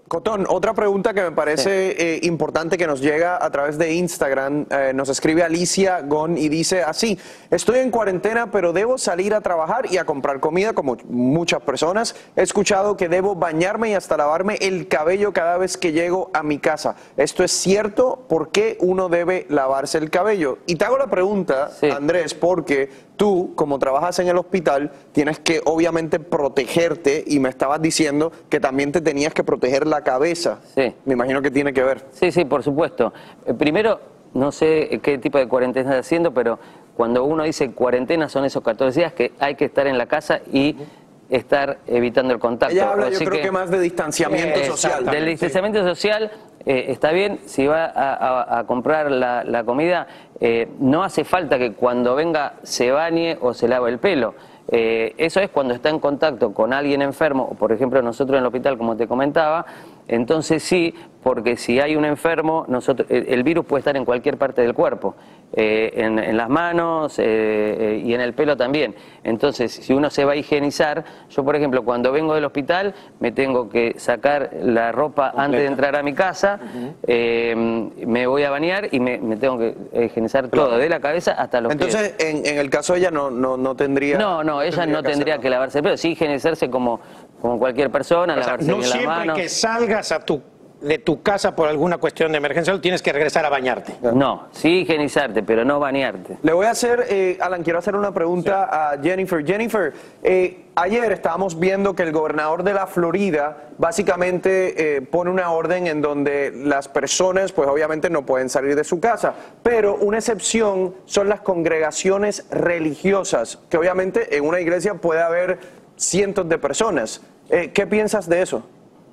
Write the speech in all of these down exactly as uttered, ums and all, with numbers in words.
Cotón, otra pregunta que me parece sí. eh, importante que nos llega a través de Instagram, eh, nos escribe Alicia Gon y dice así: estoy en cuarentena pero debo salir a trabajar y a comprar comida como muchas personas. He escuchado que debo bañarme y hasta lavarme el cabello cada vez que llego a mi casa. ¿Esto es cierto? ¿Por qué uno debe lavarse el cabello? Y te hago la pregunta, sí. Andrés, porque tú, como trabajas en el hospital, tienes que obviamente protegerte y me estabas diciendo que también te tenías que proteger la cabeza. Sí. Me imagino que tiene que ver. Sí, sí, por supuesto. Eh, primero, no sé qué tipo de cuarentena estás haciendo, pero cuando uno dice cuarentena son esos catorce días que hay que estar en la casa y estar evitando el contacto. Ella habla, Así yo creo que, que más de distanciamiento eh, social. Del distanciamiento sí. social eh, está bien. Si va a, a, a comprar la, la comida, eh, no hace falta que cuando venga se bañe o se lave el pelo. Eh, eso es cuando está en contacto con alguien enfermo, por ejemplo nosotros en el hospital, como te comentaba, entonces sí, porque si hay un enfermo, nosotros, el, el virus puede estar en cualquier parte del cuerpo, eh, en, en las manos eh, eh, y en el pelo también. Entonces, si uno se va a higienizar, yo por ejemplo, cuando vengo del hospital, me tengo que sacar la ropa completa antes de entrar a mi casa, uh-huh. eh, me voy a bañar y me, me tengo que higienizar claro. todo, de la cabeza hasta los Entonces, pies. Entonces, en, en el caso de ella no, no, no tendría... No, no, ella no tendría que lavarse el pelo, sí higienizarse como, como cualquier persona, o sea, lavarse no bien las manos. No siempre que salgas a tu, de tu casa por alguna cuestión de emergencia tienes que regresar a bañarte. No, sí higienizarte, pero no bañarte. Le voy a hacer, eh, Alan, quiero hacer una pregunta sí. a Jennifer. Jennifer, eh, ayer estábamos viendo que el gobernador de la Florida básicamente eh, pone una orden en donde las personas, pues obviamente no pueden salir de su casa, pero una excepción son las congregaciones religiosas, que obviamente en una iglesia puede haber cientos de personas. Eh, ¿Qué piensas de eso?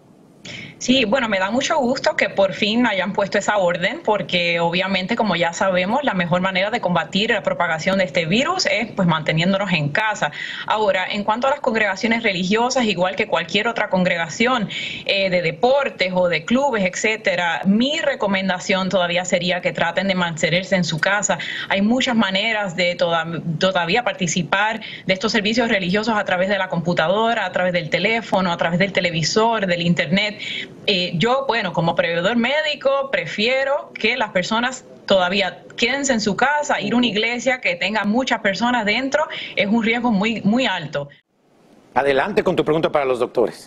Sí, bueno, me da mucho gusto que por fin hayan puesto esa orden, porque obviamente, como ya sabemos, la mejor manera de combatir la propagación de este virus es pues manteniéndonos en casa. Ahora, en cuanto a las congregaciones religiosas, igual que cualquier otra congregación eh, de deportes o de clubes, etcétera, mi recomendación todavía sería que traten de mantenerse en su casa. Hay muchas maneras de toda, todavía participar de estos servicios religiosos a través de la computadora, a través del teléfono, a través del televisor, del internet. Eh, yo, bueno, como proveedor médico, prefiero que las personas todavía quédense en su casa. Ir a una iglesia que tenga muchas personas dentro es un riesgo muy, muy alto. Adelante con tu pregunta para los doctores.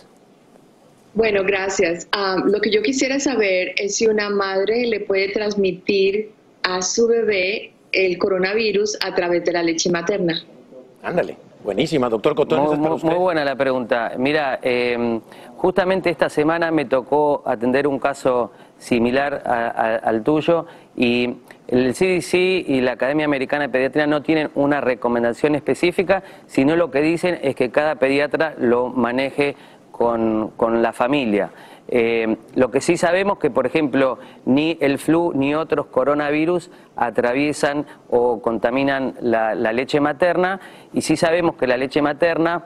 Bueno, gracias. Um, lo que yo quisiera saber es si una madre le puede transmitir a su bebé el coronavirus a través de la leche materna. Ándale. Buenísima, doctor Cotón. Muy, muy, muy buena la pregunta. Mira, eh, justamente esta semana me tocó atender un caso similar a, a, al tuyo y el C D C y la Academia Americana de Pediatría no tienen una recomendación específica, sino lo que dicen es que cada pediatra lo maneje con, con la familia. Eh, lo que sí sabemos que, por ejemplo, ni el flu ni otros coronavirus atraviesan o contaminan la, la leche materna, y sí sabemos que la leche materna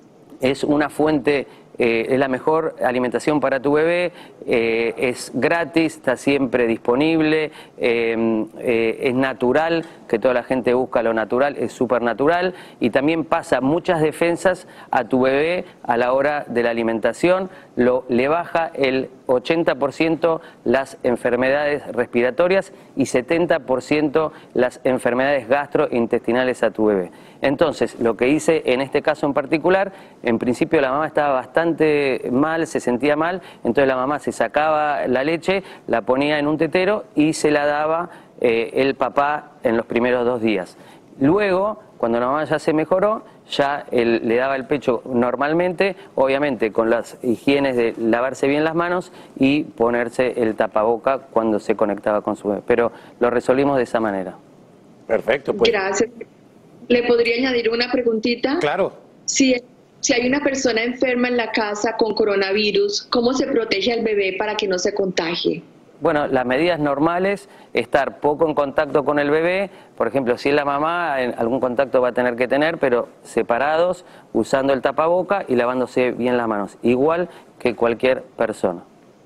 es una fuente, eh, es la mejor alimentación para tu bebé, eh, es gratis, está siempre disponible, eh, eh, es natural, que toda la gente busca lo natural, es súper natural, y también pasa muchas defensas a tu bebé a la hora de la alimentación, lo, le baja el ochenta por ciento las enfermedades respiratorias y setenta por ciento las enfermedades gastrointestinales a tu bebé. Entonces, lo que hice en este caso en particular, en principio la mamá estaba bastante mal, se sentía mal, entonces la mamá se sacaba la leche, la ponía en un tetero y se la daba eh, el papá en los primeros dos días. Luego, cuando la mamá ya se mejoró, ya él le daba el pecho normalmente, obviamente con las higienes de lavarse bien las manos y ponerse el tapaboca cuando se conectaba con su bebé. Pero lo resolvimos de esa manera. Perfecto, pues. Gracias. ¿Le podría añadir una preguntita? Claro. Si, si hay una persona enferma en la casa con coronavirus, ¿cómo se protege al bebé para que no se contagie? Bueno, las medidas normales, estar poco en contacto con el bebé, por ejemplo, si es la mamá, algún contacto va a tener que tener, pero separados, usando el tapaboca y lavándose bien las manos, igual que cualquier persona.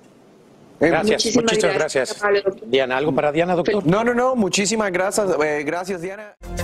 Gracias, muchísimas, muchísimas gracias. gracias. Diana, ¿algo para Diana, doctor? No, no, no, muchísimas gracias, eh, gracias Diana.